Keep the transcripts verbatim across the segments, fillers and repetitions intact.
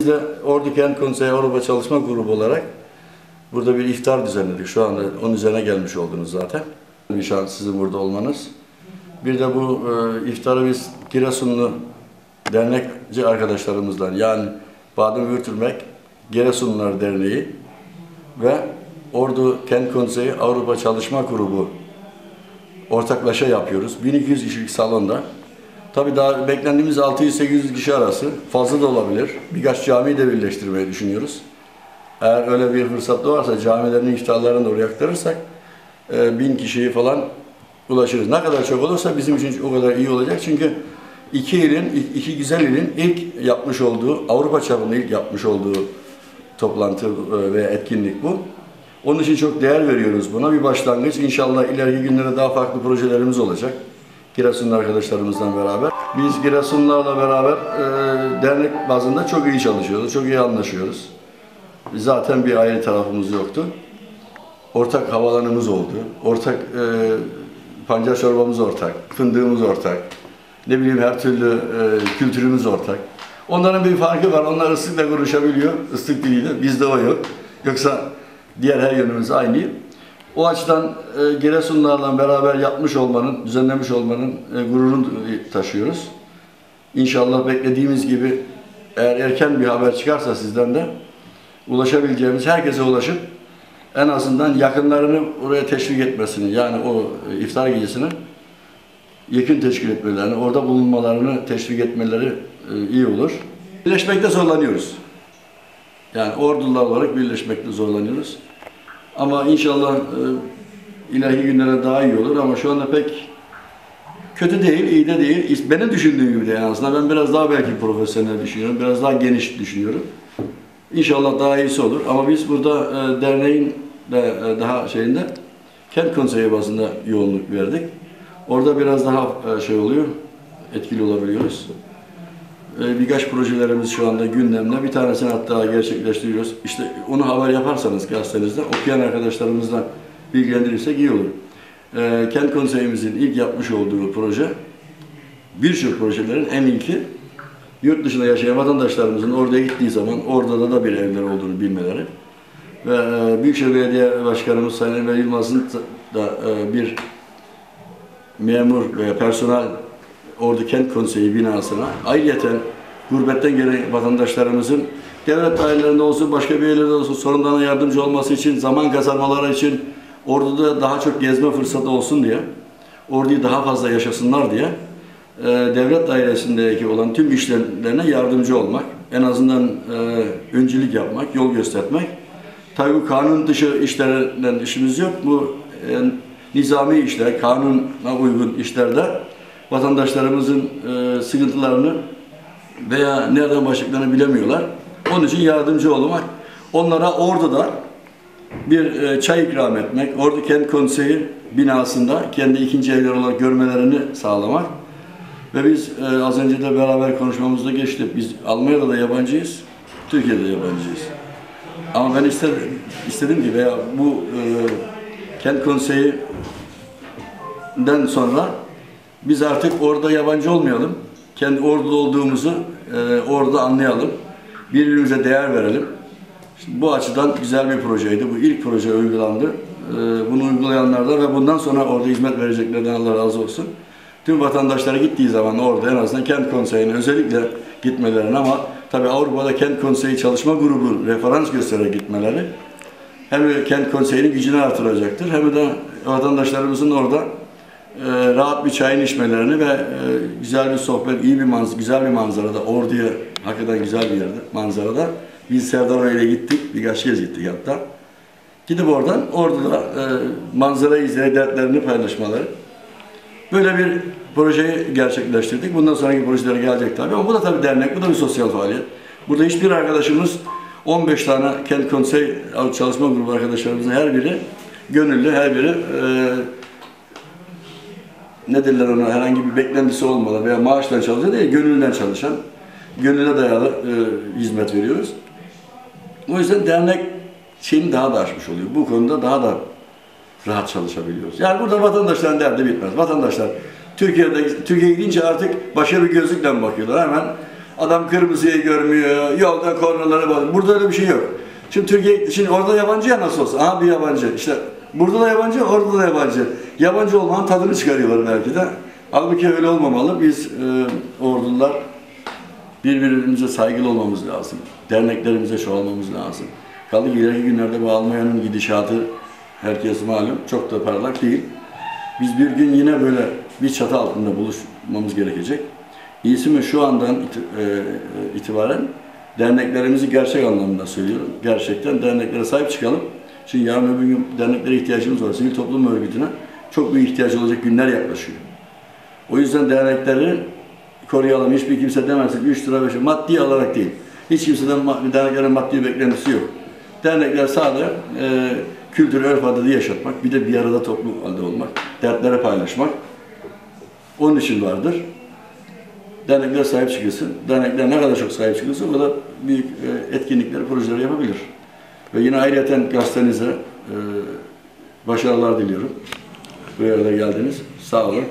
Biz de Ordu Kent Konseyi Avrupa Çalışma Grubu olarak burada bir iftar düzenledik. Şu anda onun üzerine gelmiş oldunuz zaten. Bir şans sizin burada olmanız. Bir de bu e, iftarı biz Giresunlu dernekçi arkadaşlarımızdan, yani Baden-Württemberg Giresunlular Derneği ve Ordu Kent Konseyi Avrupa Çalışma Grubu ortaklaşa yapıyoruz. bin iki yüz kişilik salonda. Tabii daha beklendiğimiz altı yüz sekiz yüz kişi arası, fazla da olabilir. Birkaç camiyi de birleştirmeyi düşünüyoruz. Eğer öyle bir fırsat varsa camilerin iftarlarını da oraya aktarırsak bin kişiyi falan ulaşırız. Ne kadar çok olursa bizim için o kadar iyi olacak. Çünkü iki ilin, iki güzel ilin ilk yapmış olduğu, Avrupa çapında ilk yapmış olduğu toplantı ve etkinlik bu. Onun için çok değer veriyoruz buna. Bir başlangıç. İnşallah ileriki günlerde daha farklı projelerimiz olacak. Giresunlu arkadaşlarımızla beraber. Biz Giresunlularla beraber e, dernek bazında çok iyi çalışıyoruz, çok iyi anlaşıyoruz. Zaten bir ayrı tarafımız yoktu. Ortak havalanımız oldu. Ortak e, pancar çorbamız ortak, fındığımız ortak. Ne bileyim her türlü e, kültürümüz ortak. Onların bir farkı var. Onlar ıslıkla konuşabiliyor, ıslık diliyle. Bizde o yok. Yoksa diğer her yönümüz aynı. O açıdan e, Giresunlularla beraber yapmış olmanın, düzenlemiş olmanın e, gururunu taşıyoruz. İnşallah beklediğimiz gibi eğer erken bir haber çıkarsa sizden de ulaşabileceğimiz herkese ulaşıp en azından yakınlarını oraya teşvik etmesini, yani o e, iftar gecesini yakın teşkil etmelerini, orada bulunmalarını teşvik etmeleri e, iyi olur. Birleşmekte zorlanıyoruz. Yani ordular olarak birleşmekte zorlanıyoruz. Ama inşallah e, ileriki günlere daha iyi olur, ama şu anda pek kötü değil, iyi de değil. Benim düşündüğüm gibi de en azından. Ben biraz daha belki profesyonel düşünüyorum, biraz daha geniş düşünüyorum. İnşallah daha iyisi olur. Ama biz burada e, derneğin de e, daha şeyinde Kent Konseyi bazında yoğunluk verdik. Orada biraz daha e, şey oluyor, etkili olabiliyoruz. E, birkaç projelerimiz şu anda gündemde. Bir tanesini hatta gerçekleştiriyoruz. İşte onu haber yaparsanız gazetenizde, okuyan arkadaşlarımızla bilgilendirirsek iyi olur. E, Kent Konseyimizin ilk yapmış olduğu proje, birçok projelerin en ilki, yurt dışında yaşayan vatandaşlarımızın oraya gittiği zaman orada da bir evler olduğunu bilmeleri ve e, Büyükşehir Belediye Başkanımız Sayın Emre Yılmaz'ın da e, bir memur veya personel Ordu Kent Konseyi binasına ayrıyeten gurbetten gelen vatandaşlarımızın devlet dairelerinde olsun, başka bir yerlerde olsun sorunlarına yardımcı olması için, zaman kazanmaları için, Ordu'da daha çok gezme fırsatı olsun diye, Ordu'yu daha fazla yaşasınlar diye e, devlet dairesindeki olan tüm işlemlerine yardımcı olmak, en azından e, öncülük yapmak, yol göstermek. Tabii bu kanun dışı işlerden işimiz yok. Bu e, nizami işler, kanuna uygun işlerde vatandaşlarımızın e, sıkıntılarını veya nereden başlayacaklarını bilemiyorlar. Onun için yardımcı olmak, onlara Ordu'da bir e, çay ikram etmek, Ordu Kent Konseyi binasında kendi ikinci evler olarak görmelerini sağlamak. Ve biz e, az önce de beraber konuşmamızda geçti. Biz Almanya'da da yabancıyız, Türkiye'de de yabancıyız. Ama ben istedim, istedim ki veya bu e, Kent Konseyi'den sonra biz artık orada yabancı olmayalım. Kendi Ordu'da olduğumuzu e, orada anlayalım. Birbirimize değer verelim. İşte bu açıdan güzel bir projeydi. Bu ilk proje uygulandı. E, bunu uygulayanlardan ve bundan sonra orada hizmet vereceklerden Allah razı olsun. Tüm vatandaşlara gittiği zaman orada en azından Kent Konseyi'ne özellikle gitmelerini, ama tabii Avrupa'da Kent Konseyi Çalışma Grubu referans göstererek gitmeleri hem Kent Konseyi'nin gücünü artıracaktır, hem de vatandaşlarımızın orada e, rahat bir çayın içmelerini ve e, güzel bir sohbet, iyi bir manzara, güzel bir manzarada, Ordu'ya hakikaten güzel bir yerde, manzarada. Biz Serdar Bey'le gittik, birkaç kez gittik hatta. Gidip oradan Ordu'da e, manzarayı izleyip dertlerini paylaşmaları. Böyle bir projeyi gerçekleştirdik. Bundan sonraki projeler gelecek tabii, ama bu da tabii dernek, bu da bir sosyal faaliyet. Burada hiçbir arkadaşımız, on beş tane Kent Konseyi Çalışma Grubu arkadaşlarımızın her biri gönüllü, her biri e, ne derler ona, herhangi bir beklentisi olmadan veya maaşla çalışan değil, gönüllüden çalışan, gönüle dayalı e, hizmet veriyoruz. O yüzden dernek şeyini daha da aşmış oluyor. Bu konuda daha da rahat çalışabiliyoruz. Yani burada vatandaşların derdi bitmez. Vatandaşlar Türkiye'de Türkiye'ye gidince artık başka bir gözlükle bakıyorlar. Hemen Adam kırmızıyı görmüyor, yolda kornalara basıyor. Burada öyle bir şey yok. Şimdi Türkiye, şimdi orada yabancı ya nasıl olsa, aha bir yabancı. İşte burada da yabancı, orada da yabancı. Yabancı olmanın tadını çıkarıyorlar belki de. Halbuki öyle olmamalı. Biz e, ordular birbirimize saygılı olmamız lazım. Derneklerimize çoğalmamız lazım. Kaldı ki ileriki günlerde bu Almanya'nın gidişatı herkes malum, çok da parlak değil. Biz bir gün yine böyle bir çatı altında buluşmamız gerekecek. İyisi mi şu andan itibaren derneklerimizi gerçek anlamda söylüyorum. Gerçekten derneklere sahip çıkalım. Şimdi yarın öbür gün derneklere ihtiyacımız var. Sivil toplum örgütüne çok büyük ihtiyaç olacak günler yaklaşıyor. O yüzden dernekleri koruyalım. Hiçbir kimse demezsin üç lira beş lira maddi alarak değil. Hiç kimseden derneklerin maddi beklentisi yok. Dernekler sadece e, kültür, örf adını yaşatmak, bir de bir arada toplu halde olmak, dertlere paylaşmak. Onun için vardır. Dernekler sahip çıkılsın. Dernekler ne kadar çok sahip çıkılsın o kadar büyük e, etkinlikleri, projeleri yapabilir. Ve yine ayrıyeten gazetenize e, başarılar diliyorum. Buraya kadar geldiniz. Sağ olun.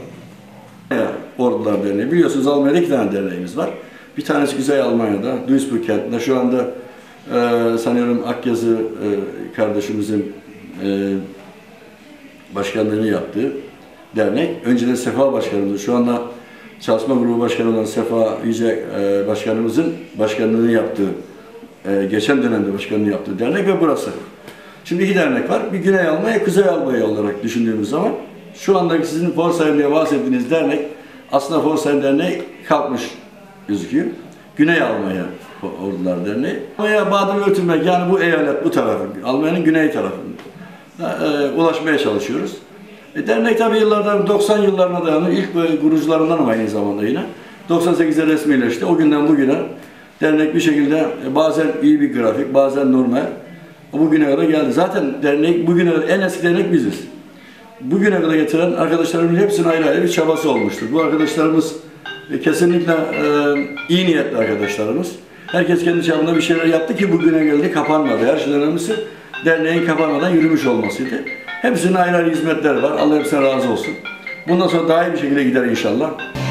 Ordular Derneği. Biliyorsunuz Almanya'da iki tane derneğimiz var. Bir tanesi Kuzey Almanya'da, Duisburg kentinde. Şu anda e, sanıyorum Akyazı e, kardeşimizin e, başkanlığını yaptığı dernek. Önceden Sefa Başkanımız, şu anda Çalışma Grubu Başkanı olan Sefa Yüce e, Başkanımızın başkanlığını yaptığı, e, geçen dönemde başkanlığını yaptığı dernek ve burası. Şimdi iki dernek var. Bir Güney Almanya, Kuzey Almanya olarak düşündüğümüz zaman şu andaki sizin Pforzheim diye bahsettiğiniz dernek aslında Pforzheim Derneği kalkmış gözüküyor. Güney Almanya Ordular Derneği. Almanya Baden-Württemberg yani bu eyalet bu tarafı, Almanya'nın güney tarafında e, ulaşmaya çalışıyoruz. E, dernek tabi yıllardan doksan yıllarına dayanır. İlk böyle kurucularından aynı zamanda yine. doksan sekizde resmileşti. O günden bugüne dernek bir şekilde e, bazen iyi bir grafik, bazen normal. Bugüne kadar geldi. Zaten dernek bugüne kadar en eski dernek biziz. Bugüne kadar getiren arkadaşlarımın hepsinin ayrı ayrı bir çabası olmuştur. Bu arkadaşlarımız e, kesinlikle e, iyi niyetli arkadaşlarımız. Herkes kendi çapında bir şeyler yaptı ki bugüne geldi, kapanmadı. Her şeyden önemlisi derneğin kapanmadan yürümüş olmasıydı. Hepsinin ayrı ayrı hizmetler var. Allah hepsine razı olsun. Bundan sonra daha iyi bir şekilde gider inşallah.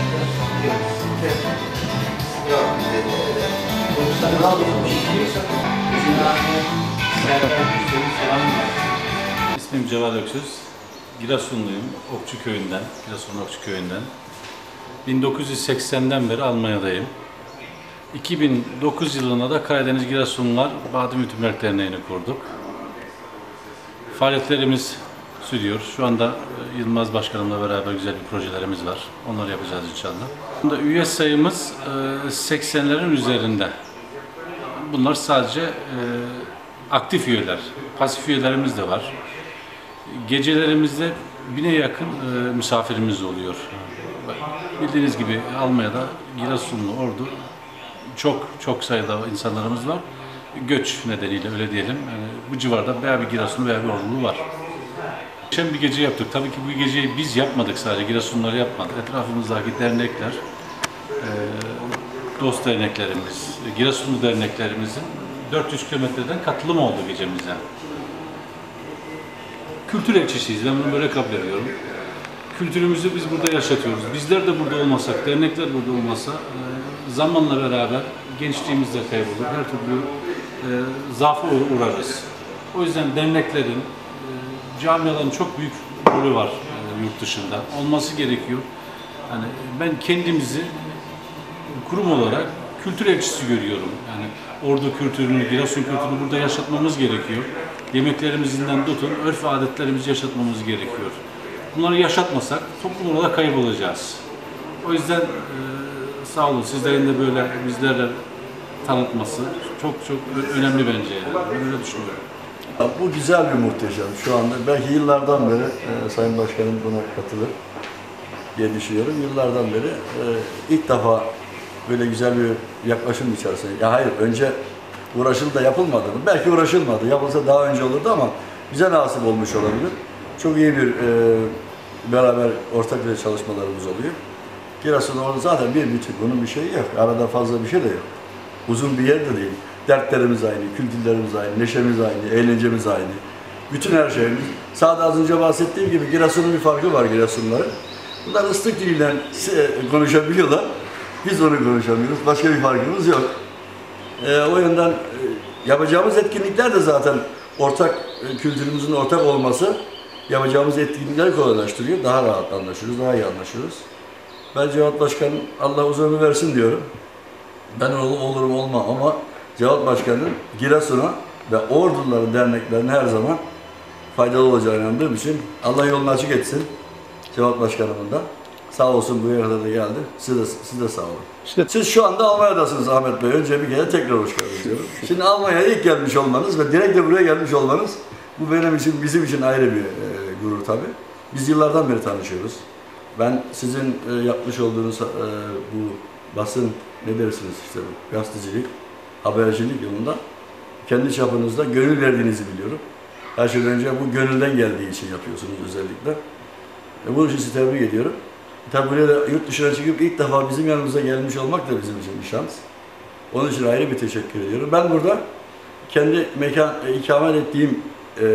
İsmim Cevat Öksüz. Giresunluyum. Okçu köyünden, Giresun Okçu köyünden. bin dokuz yüz seksenden beri Almanya'dayım. iki bin dokuz yılında da Karadeniz Giresunlular Baden-Württemberg Derneği'ni kurduk. Faaliyetlerimiz sürüyor. Şu anda Yılmaz Başkanımla beraber güzel bir projelerimiz var. Onları yapacağız inşallah. Bunda üye sayımız seksenlerin üzerinde. Bunlar sadece aktif üyeler. Pasif üyelerimiz de var. Gecelerimizde bine yakın misafirimiz oluyor. Bildiğiniz gibi Almanya'da Giresunlu ordu çok çok sayıda insanlarımız var. Göç nedeniyle öyle diyelim. Yani bu civarda veya bir Giresunlu veya bir Ordulu var. Geçen bir gece yaptık. Tabii ki bu geceyi biz yapmadık sadece. Giresunlular yapmadı. Etrafımızdaki dernekler, dost derneklerimiz, Giresunlu derneklerimizin dört yüz kilometreden katılım oldu gecemize. Kültür elçisiyiz. Ben bunu böyle kabul ediyorum. Kültürümüzü biz burada yaşatıyoruz. Bizler de burada olmasak, dernekler burada olmasa zamanla beraber gençliğimiz de kaybolur. Her türlü e, zaafa uğrarız. O yüzden derneklerin, e, camiaların çok büyük rolü var e, yurt dışında. Olması gerekiyor. Yani ben kendimizi kurum olarak kültür elçisi görüyorum. Yani ordu kültürünü, Giresun kültürünü burada yaşatmamız gerekiyor. Yemeklerimizden tutun, örf ve adetlerimizi yaşatmamız gerekiyor. Bunları yaşatmasak toplum olarak kaybolacağız. O yüzden e, sağ olun sizlerin de böyle bizlerle tanıtması çok çok önemli bence. Yani. Ben öyle düşünüyorum. Bu güzel bir muhteşem. Şu anda belki yıllardan beri e, Sayın Başkanım buna katılır diye düşünüyorum. Yıllardan beri e, ilk defa böyle güzel bir yaklaşım içerisinde. Ya hayır, önce uğraşıldı da yapılmadı mı? Belki uğraşılmadı. Yapılsa daha önce olurdu ama bize nasip olmuş olabilir. Çok iyi bir e, beraber ortak bir çalışmalarımız oluyor. Giresun'da orada zaten bir bütün, bunun bir şeyi yok. Arada fazla bir şey de yok. Uzun bir yer de değil. Dertlerimiz aynı, kültürlerimiz aynı, neşemiz aynı, eğlencemiz aynı. Bütün her şeyimiz. Sadece az önce bahsettiğim gibi Giresun'un bir farkı var Giresunluların. Bunlar ıslık diliyle konuşabiliyorlar. Biz onu konuşamıyoruz. Başka bir farkımız yok. Ee, o yönden e, yapacağımız etkinlikler de zaten ortak e, kültürümüzün ortak olması yapacağımız etkinlikleri kolaylaştırıyor. Daha rahat anlaşıyoruz, daha iyi anlaşıyoruz. Ben Cevat Başkan'ın Allah uzun ömür versin diyorum. Ben ol, olurum olmam ama Cevat Başkan'ın Giresun'a ve Orduların derneklerine her zaman faydalı olacağına inandığım için Allah yolunu açık etsin Cevat Başkanımın da. Sağ olsun buraya kadar da geldi. Siz de, siz de sağ olun. İşte Siz şu anda Almanya'dasınız Ahmet Bey. Önce bir kere tekrar hoş geldiniz diyorum. Şimdi Almanya'ya ilk gelmiş olmanız ve direkt de buraya gelmiş olmanız bu benim için, bizim için ayrı bir e, gurur tabii. Biz yıllardan beri tanışıyoruz. Ben sizin e, yapmış olduğunuz e, bu basın, ne dersiniz işte bu gazetecilik, habercilik yolunda kendi çapınızda gönül verdiğinizi biliyorum. Her şeyden önce bu gönülden geldiği için yapıyorsunuz özellikle. E, bunun için sizi tebrik ediyorum. Tabi buraya da yurt dışına çıkıp ilk defa bizim yanımıza gelmiş olmak da bizim için bir şans. Onun için ayrı bir teşekkür ediyorum. Ben burada kendi mekan, e, ikamet ettiğim e,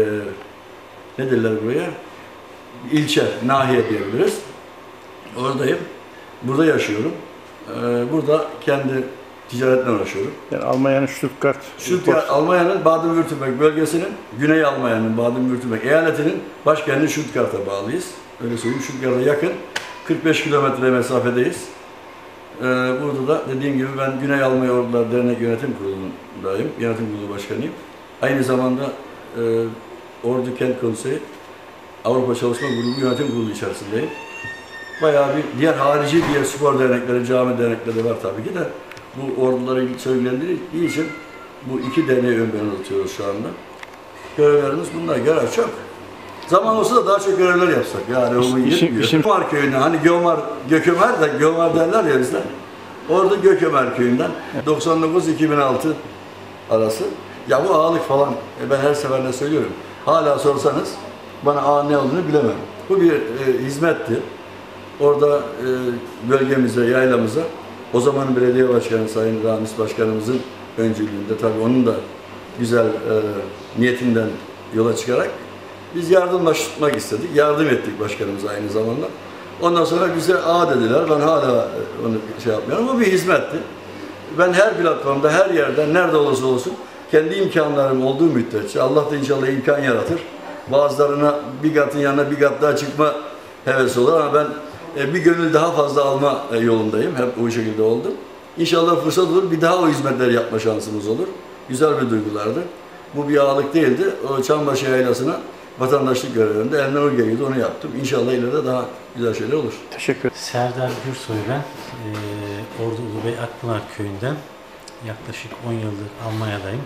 ne derler buraya? İlçe, nahiye diyebiliriz. Oradayım. Burada yaşıyorum. E, burada kendi ticaretle uğraşıyorum. yani Almanya'nın Stuttgart, Stuttgart, Almanya'nın Baden-Württemberg bölgesinin, Güney Almanya'nın Baden-Württemberg eyaletinin başkenti Stuttgart'a bağlıyız. Öyle söyleyeyim, Stuttgart'a yakın. kırk beş kilometre mesafedeyiz. Ee, burada da dediğim gibi ben Güney Almanya Ordular Dernek Yönetim Kurulu'ndayım. Yönetim Kurulu Başkanıyım. Aynı zamanda e, Ordu Kent Konseyi Avrupa Çalışma Grubu Yönetim Kurulu içerisindeyim. Bayağı bir diğer harici diğer spor dernekleri, cami dernekleri var tabii ki de bu orduları ilgilendirdiği için bu iki derneği ön plana tutuyoruz şu anda. Görevlerimiz bunlar. Görev çok. Zaman olsa da daha çok görevler yapsak. Yani o yetmiyor. Gökömer köyünden, hani Gökömer, Gökömer de Gökömer derler ya bizler. Orada Gökömer köyünden doksan dokuz iki bin altı arası. Ya bu ağalık falan, e ben her seferinde söylüyorum. Hala sorsanız bana ağa ne olduğunu bilemem. Bu bir e, hizmetti. Orada e, bölgemize, yaylamıza o zamanın belediye başkanı Sayın Ramiz Başkanımızın öncülüğünde tabii onun da güzel e, niyetinden yola çıkarak biz yardımlaşmak istedik. Yardım ettik başkanımıza aynı zamanda. Ondan sonra bize A dediler. Ben hala onu şey yapmıyorum ama bir hizmetti. Ben her platformda, her yerde, nerede olursa olsun kendi imkanlarım olduğu müddetçe Allah da inşallah imkan yaratır. Bazılarına bir katın yanına bir kat daha çıkma hevesi olur ama ben bir gönül daha fazla alma yolundayım. Hep bu şekilde oldum. İnşallah fırsat olur. Bir daha o hizmetleri yapma şansımız olur. Güzel bir duygulardı. Bu bir ağalık değildi. O Çambaşı Yaylası'na vatandaşlık görevinde elimden o geliyordu. Onu yaptım. İnşallah ileride daha güzel şeyler olur. Teşekkür ederim. Serdar Gürsoy ben. Ee, Ordu Ulubey Akpınar Köyü'nden yaklaşık on yıldır Almanya'dayım.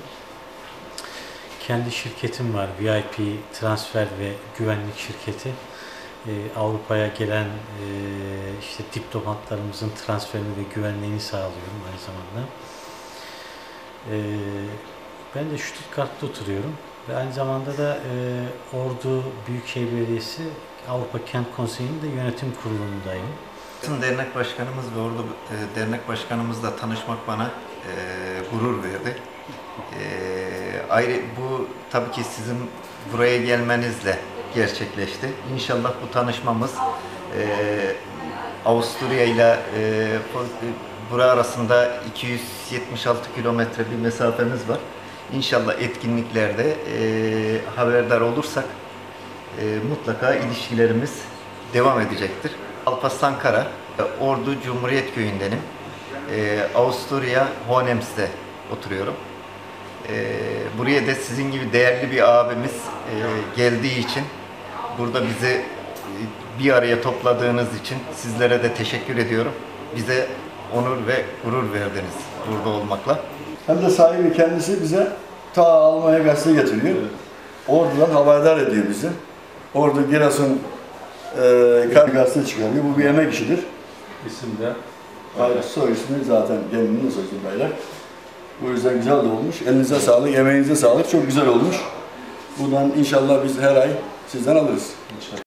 Kendi şirketim var. V I P transfer ve güvenlik şirketi. Ee, Avrupa'ya gelen e, işte diplomatlarımızın transferini ve güvenliğini sağlıyorum aynı zamanda. Ee, ben de Stuttgart'ta oturuyorum ve aynı zamanda da e, Ordu Büyükşehir Belediyesi Avrupa Kent Konseyi'nin de yönetim kurulundayım. Dernek başkanımız ve Ordu e, dernek başkanımızla tanışmak bana e, gurur verdi. E, ayrı bu tabii ki sizin buraya gelmenizle gerçekleşti. İnşallah bu tanışmamız e, Avusturya ile e, bura arasında iki yüz yetmiş altı kilometre bir mesafemiz var. İnşallah etkinliklerde e, haberdar olursak e, mutlaka ilişkilerimiz devam edecektir. Alparslan Kara, Ordu Cumhuriyet Köyü'ndenim. E, Avusturya Hohenems'te oturuyorum. E, buraya da sizin gibi değerli bir abimiz e, geldiği için, burada bizi e, bir araya topladığınız için sizlere de teşekkür ediyorum. Bize onur ve gurur verdiniz burada olmakla. Hem de sahibi kendisi bize ta Almanya gazete getiriyor. Ordu'dan haberdar ediyor bizi. Ordu Giresun e, kar gazete çıkarıyor. Bu bir emek işidir. İsim de Bayrak. Soy ismi zaten kendinin soy ismi Bayrak. Bu yüzden güzel de olmuş. Elinize sağlık, emeğinize sağlık. Çok güzel olmuş. Buradan inşallah biz her ay sizden alırız.